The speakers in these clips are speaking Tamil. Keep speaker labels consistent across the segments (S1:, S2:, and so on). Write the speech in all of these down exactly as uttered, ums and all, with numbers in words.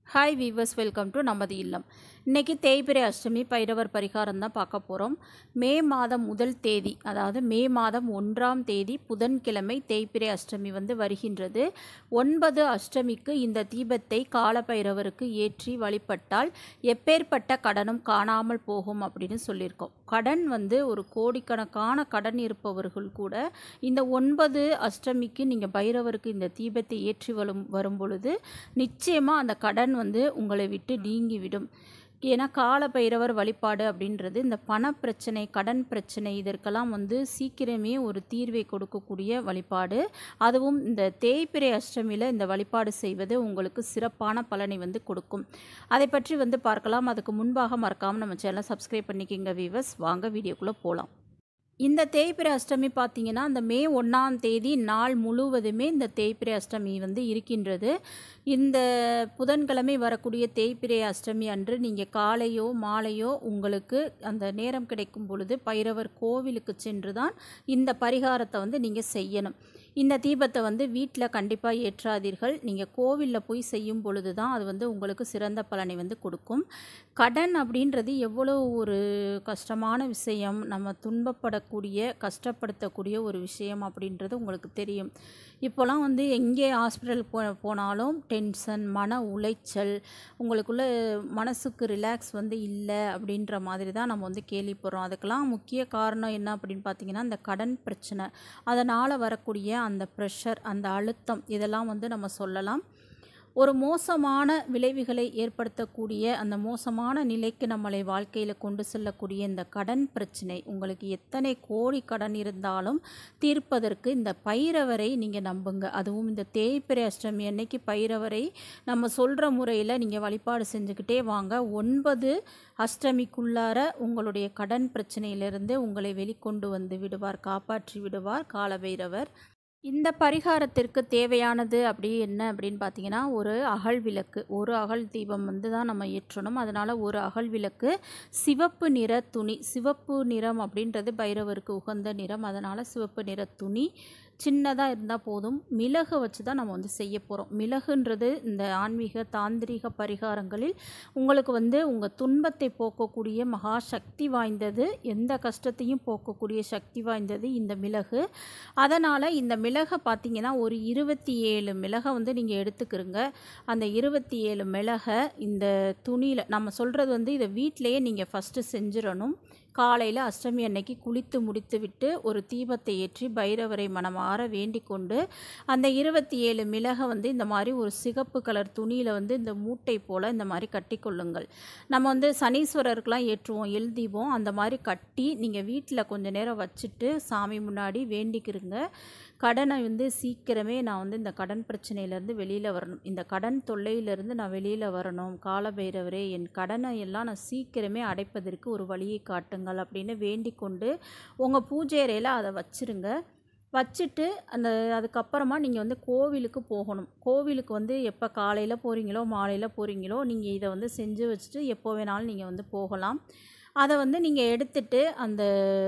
S1: ஹாய் வீவர்ஸ், வெல்கம் டு நமது இல்லம். இன்றைக்கி தேய்பிறை அஷ்டமி பைரவர் பரிகாரம் தான் பார்க்க போகிறோம். மே மாதம் முதல் தேதி, அதாவது மே மாதம் ஒன்றாம் தேதி புதன்கிழமை தேய்பிறை அஷ்டமி வந்து வருகின்றது. ஒன்பது அஷ்டமிக்கு இந்த தீபத்தை காலபைரவருக்கு ஏற்றி வழிபட்டால் எப்பேற்பட்ட கடனும் காணாமல் போகும் அப்படின்னு சொல்லியிருக்கோம். கடன் வந்து ஒரு கோடிக்கணக்கான கடன் இருப்பவர்கள் கூட இந்த ஒன்பது அஷ்டமிக்கு நீங்கள் பைரவருக்கு இந்த தீபத்தை ஏற்றி வரும் வரும் பொழுது நிச்சயமாக அந்த கடன் வந்து உங்களை விட்டு நீங்கிவிடும். ஏன்னா கால பைரவர் வழிபாடு அப்படின்றது இந்த பண பிரச்சனை, கடன் பிரச்சனை, இதற்கெல்லாம் வந்து சீக்கிரமே ஒரு தீர்வை கொடுக்கக்கூடிய வழிபாடு. அதுவும் இந்த தேய்பிறை அஷ்டமியில் இந்த வழிபாடு செய்வது உங்களுக்கு சிறப்பான பலனை வந்து கொடுக்கும். அதை பற்றி வந்து பார்க்கலாம். அதுக்கு முன்பாக மறக்காமல் நம்ம சேனலை சப்ஸ்கிரைப் பண்ணிக்கிங்க வீவர்ஸ். வாங்க வீடியோக்குள்ளே போகலாம். இந்த தேய்பிறை அஷ்டமி பார்த்திங்கன்னா அந்த மே ஒன்றாம் தேதி நாள் முழுவதுமே இந்த தேய்பிறை அஷ்டமி வந்து இருக்கின்றது. இந்த புதன்கிழமை வரக்கூடிய தேய்பிறை அஷ்டமி அன்று நீங்கள் காலையோ மாலையோ உங்களுக்கு அந்த நேரம் கிடைக்கும் பொழுது பைரவர் கோவிலுக்கு சென்று தான் இந்த பரிகாரத்தை வந்து நீங்கள் செய்யணும். இந்த தீபத்தை வந்து வீட்டில் கண்டிப்பாக ஏற்றாதீர்கள். நீங்கள் கோவிலில் போய் செய்யும் பொழுது தான் அது வந்து உங்களுக்கு சிறந்த பலனை வந்து கொடுக்கும். கடன் அப்படின்றது எவ்வளோ ஒரு கஷ்டமான விஷயம், நம்ம துன்பப்படக்கூடிய கஷ்டப்படுத்தக்கூடிய ஒரு விஷயம் அப்படின்றது உங்களுக்கு தெரியும். இப்போலாம் வந்து எங்கே ஹாஸ்பிட்டல் போ போனாலும் டென்ஷன், மன உளைச்சல், உங்களுக்குள்ள மனசுக்கு ரிலாக்ஸ் வந்து இல்லை அப்படின்ற மாதிரி தான் நம்ம வந்து கேள்விப்படுறோம். அதுக்கெல்லாம் முக்கிய காரணம் என்ன அப்படின்னு பார்த்தீங்கன்னா இந்த கடன் பிரச்சனை, அதனால் வரக்கூடிய அந்த ப்ரெஷர், அந்த அழுத்தம், இதெல்லாம் வந்து நம்ம சொல்லலாம். ஒரு மோசமான விளைவுகளை ஏற்படுத்தக்கூடிய அந்த மோசமான நிலைக்கு நம்மளை வாழ்க்கையில் கொண்டு செல்லக்கூடிய இந்த கடன் பிரச்சனை, உங்களுக்கு எத்தனை கோடி கடன் இருந்தாலும் தீர்ப்பதற்கு இந்த பைரவரை நீங்கள் நம்புங்க. அதுவும் இந்த தேய்பிறை அஷ்டமி அன்னைக்கு பைரவரை நம்ம சொல்கிற முறையில் நீங்கள் வழிபாடு செஞ்சுக்கிட்டே வாங்க. ஒன்பது அஷ்டமிக்குள்ளார உங்களுடைய கடன் பிரச்சனையிலிருந்து உங்களை வெளிக்கொண்டு வந்து விடுவார், காப்பாற்றி விடுவார் காலபைரவர். இந்த பரிகாரத்திற்கு தேவையானது அப்படி என்ன அப்படின்னு பார்த்தீங்கன்னா ஒரு அகல் விளக்கு, ஒரு அகல் தீபம் வந்து தான் நம்ம ஏற்றணும். அதனால் ஒரு அகல் விளக்கு, சிவப்பு நிற துணி, சிவப்பு நிறம் அப்படின்றது பைரவருக்கு உகந்த நிறம், அதனால் சிவப்பு நிற துணி சின்னதாக இருந்தால் போதும். மிளகு வச்சு தான் நம்ம வந்து செய்ய போகிறோம். மிளகுன்றது இந்த ஆன்மீக தாந்திரிக பரிகாரங்களில் உங்களுக்கு வந்து உங்கள் துன்பத்தை போக்கக்கூடிய மகா சக்தி வாய்ந்தது, எந்த கஷ்டத்தையும் போக்கக்கூடிய சக்தி வாய்ந்தது இந்த மிளகு. அதனால் இந்த மிளகை பார்த்திங்கன்னா ஒரு இருபத்தி ஏழு மிளகை வந்து நீங்கள் எடுத்துக்கிறங்க. அந்த இருபத்தி ஏழு மிளகை இந்த துணியில், நம்ம சொல்கிறது வந்து இதை வீட்டிலையே நீங்கள் ஃபஸ்ட்டு செஞ்சிடணும். காலையில் அஷ்டமி அன்னைக்கு குளித்து முடித்து விட்டு ஒரு தீபத்தை ஏற்றி பைரவரை மனமாற வேண்டிக் கொண்டு அந்த இருபத்தி ஏழு மிளகை வந்து இந்த மாதிரி ஒரு சிகப்பு கலர் துணியில் வந்து இந்த மூட்டை போல் இந்த மாதிரி கட்டி கொள்ளுங்கள். நம்ம வந்து சனீஸ்வரருக்கெலாம் ஏற்றுவோம் எல் தீபம், அந்த மாதிரி கட்டி நீங்கள் வீட்டில் கொஞ்சம் நேரம் வச்சுட்டு சாமி முன்னாடி வேண்டிக்கிறங்க. கடனை வந்து சீக்கிரமே நான் வந்து இந்த கடன் பிரச்சனையிலேருந்து வெளியில் வரணும், இந்த கடன் தொல்லையிலேருந்து நான் வெளியில் வரணும், காலபைரவரே என் கடனை எல்லாம் நான் சீக்கிரமே அடைப்பதற்கு ஒரு வழியை காட்டுங்கள் அப்படின்னு வேண்டிக் கொண்டு உங்கள் பூஜை அறையில் அதை வச்சுருங்க. வச்சுட்டு அந்த அதுக்கப்புறமா நீங்கள் வந்து கோவிலுக்கு போகணும். கோவிலுக்கு வந்து எப்போ காலையில் போகிறீங்களோ மாலையில் போகிறீங்களோ நீங்கள் இதை வந்து செஞ்சு வச்சுட்டு எப்போ வேணாலும் நீங்கள் வந்து போகலாம். அதை வந்து நீங்கள் எடுத்துட்டு அந்த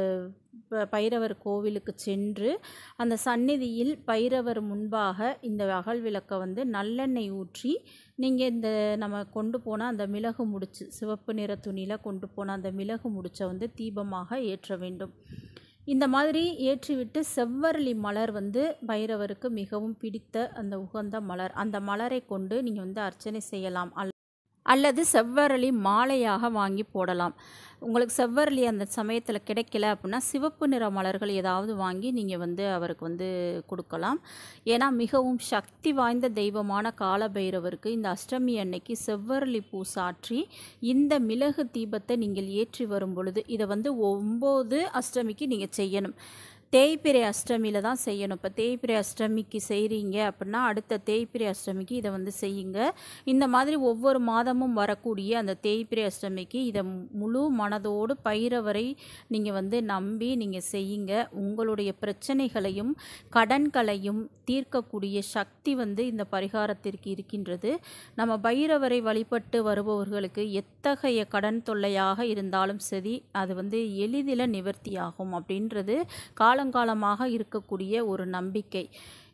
S1: பைரவர் கோவிலுக்கு சென்று அந்த சந்நிதியில் பைரவர் முன்பாக இந்த அகல் விளக்கை வந்து நல்லெண்ணெய் ஊற்றி நீங்கள் இந்த நம்ம கொண்டு போனால் அந்த மிளகு முடிச்சு, சிவப்பு நிற துணியில் கொண்டு போன அந்த மிளகு முடிச்சை வந்து தீபமாக ஏற்ற வேண்டும். இந்த மாதிரி ஏற்றிவிட்டு செவ்வரளி மலர் வந்து பைரவருக்கு மிகவும் பிடித்த அந்த உகந்த மலர், அந்த மலரை கொண்டு நீங்கள் வந்து அர்ச்சனை செய்யலாம். அல்லது செவ்வரளி மாலையாக வாங்கி போடலாம். உங்களுக்கு செவ்வரளி அந்த சமயத்தில் கிடைக்கல அப்படின்னா சிவப்பு நிற மலர்கள் ஏதாவது வாங்கி நீங்கள் வந்து அவருக்கு வந்து கொடுக்கலாம். ஏன்னா மிகவும் சக்தி வாய்ந்த தெய்வமான காலபைரவருக்கு இந்த அஷ்டமி அன்னைக்கு செவ்வரளி பூ சாற்றி இந்த மிளகு தீபத்தை நீங்கள் ஏற்றி வரும் பொழுது இதை வந்து ஒம்பது அஷ்டமிக்கு நீங்கள் செய்யணும். தேய்பிறை அஷ்டமியில் தான் செய்யணும். இப்போ தேய்பிறை அஷ்டமிக்கு செய்கிறீங்க அப்படின்னா அடுத்த தேய்பிறை அஷ்டமிக்கு இதை வந்து செய்யுங்க. இந்த மாதிரி ஒவ்வொரு மாதமும் வரக்கூடிய அந்த தேய்பிறை அஷ்டமிக்கு இதை முழு மனதோடு பைரவரை நீங்கள் வந்து நம்பி நீங்கள் செய்யுங்க. உங்களுடைய பிரச்சனைகளையும் கடன்களையும் தீர்க்கக்கூடிய சக்தி வந்து இந்த பரிகாரத்திற்கு இருக்கின்றது. நம்ம பைரவரை வழிபட்டு வருபவர்களுக்கு எத்தகைய கடன் தொல்லையாக இருந்தாலும் சரி அது வந்து எளிதில் நிவர்த்தியாகும் அப்படின்றது கால காலங்காலமாக இருக்கக்கூடிய ஒரு நம்பிக்கை.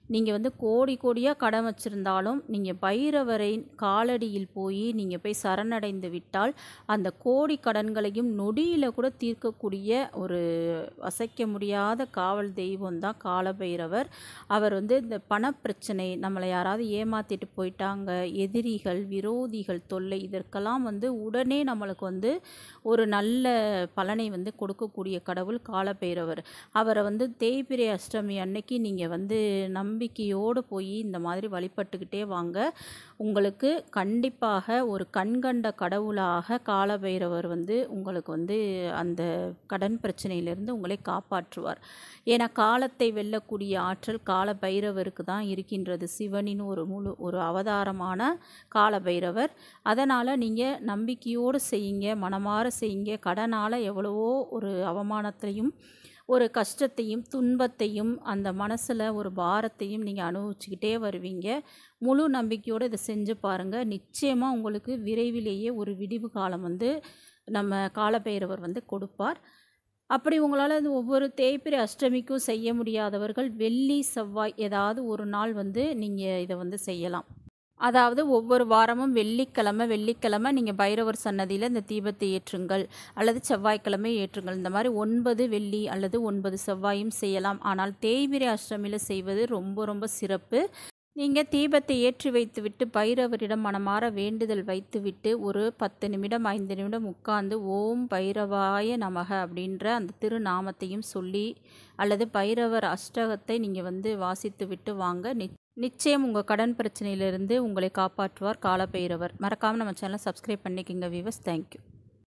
S1: நீங்கள் வந்து கோடி கோடியாக கடன் வச்சுருந்தாலும் நீங்கள் பைரவரை காலடியில் போய் நீங்கள் போய் சரணடைந்து விட்டால் அந்த கோடி கடன்களையும் நொடியில் கூட தீர்க்கக்கூடிய ஒரு அசைக்க முடியாத காவல் தெய்வம் தான் காலபைரவர். அவர் வந்து இந்த பணப்பிரச்சனை, நம்மளை யாராவது ஏமாற்றிட்டு போயிட்டாங்க, எதிரிகள் விரோதிகள் தொல்லை, இதற்கெல்லாம் வந்து உடனே நம்மளுக்கு வந்து ஒரு நல்ல பலனை வந்து கொடுக்கக்கூடிய கடவுள் காலபைரவர். அவரை வந்து தேய்பிறை அஷ்டமி அன்னைக்கு நீங்கள் வந்து நம்பிக்கையோடு போய் இந்த மாதிரி வழிபட்டுக்கிட்டே வாங்க. உங்களுக்கு கண்டிப்பாக ஒரு கண்கண்ட கடவுளாக காலபைரவர் வந்து உங்களுக்கு வந்து அந்த கடன் பிரச்சனையிலிருந்து உங்களை காப்பாற்றுவார். ஏன்னா காலத்தை வெல்லக்கூடிய ஆற்றல் காலபைரவருக்கு தான் இருக்கின்றது. சிவனின் ஒரு முழு ஒரு அவதாரமான காலபைரவர். அதனால் நீங்கள் நம்பிக்கையோடு செய்யுங்க, மனமாற செய்யுங்க. கடனால் எவ்வளவோ ஒரு அவமானத்தையும் ஒரு கஷ்டத்தையும் துன்பத்தையும் அந்த மனசில் ஒரு பாரத்தையும் நீங்கள் அனுபவிச்சுக்கிட்டே வருவீங்க. முழு நம்பிக்கையோடு இதை செஞ்சு பாருங்கள். நிச்சயமாக உங்களுக்கு விரைவிலேயே ஒரு விடிவு காலம் வந்து நம்ம காலபைரவர் வந்து கொடுப்பார். அப்படி உங்களால் அது ஒவ்வொரு தேய்பிறை அஷ்டமிக்கும் செய்ய முடியாதவர்கள் வெள்ளி செவ்வாய் ஏதாவது ஒரு நாள் வந்து நீங்கள் இதை வந்து செய்யலாம். அதாவது ஒவ்வொரு வாரமும் வெள்ளிக்கிழமை வெள்ளிக்கிழமை நீங்கள் பைரவர் சன்னதியில் இந்த தீபத்தை ஏற்றுங்கள், அல்லது செவ்வாய்க்கிழமை ஏற்றுங்கள். இந்த மாதிரி ஒன்பது வெள்ளி அல்லது ஒன்பது செவ்வாயும் செய்யலாம். ஆனால் தேய்பிறை அஷ்டமியில் செய்வது ரொம்ப ரொம்ப சிறப்பு. நீங்கள் தீபத்தை ஏற்றி வைத்துவிட்டு பைரவரிடம் மனமாற வேண்டுதல் வைத்துவிட்டு ஒரு பத்து நிமிடம் ஐந்து நிமிடம் உட்கார்ந்து ஓம் பைரவாய நமக அப்படின்ற அந்த திருநாமத்தையும் சொல்லி அல்லது பைரவர் அஷ்டகத்தை நீங்கள் வந்து வாசித்து விட்டு வாங்க. நிச்சயம் உங்கள் கடன் பிரச்சனையிலிருந்து உங்களை காப்பாற்றுவார் காலபைரவர். மறக்காமல் நம்ம சேனலை சப்ஸ்கிரைப் பண்ணிக்கோங்க வீவர்ஸ். தேங்க்யூ.